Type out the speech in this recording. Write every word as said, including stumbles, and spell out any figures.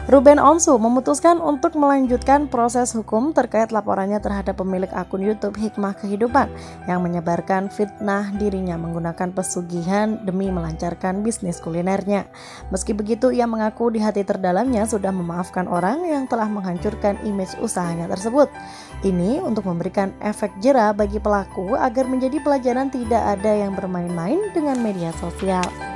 Ruben Onsu memutuskan untuk melanjutkan proses hukum terkait laporannya terhadap pemilik akun YouTube Hikmah Kehidupan yang menyebarkan fitnah dirinya menggunakan pesugihan demi melancarkan bisnis kulinernya. Meski begitu, ia mengaku di hati terdalamnya sudah memaafkan orang yang telah menghancurkan image usahanya tersebut. Ini untuk memberikan efek jera bagi pelaku agar menjadi pelajaran tidak ada yang bermain-main dengan media sosial.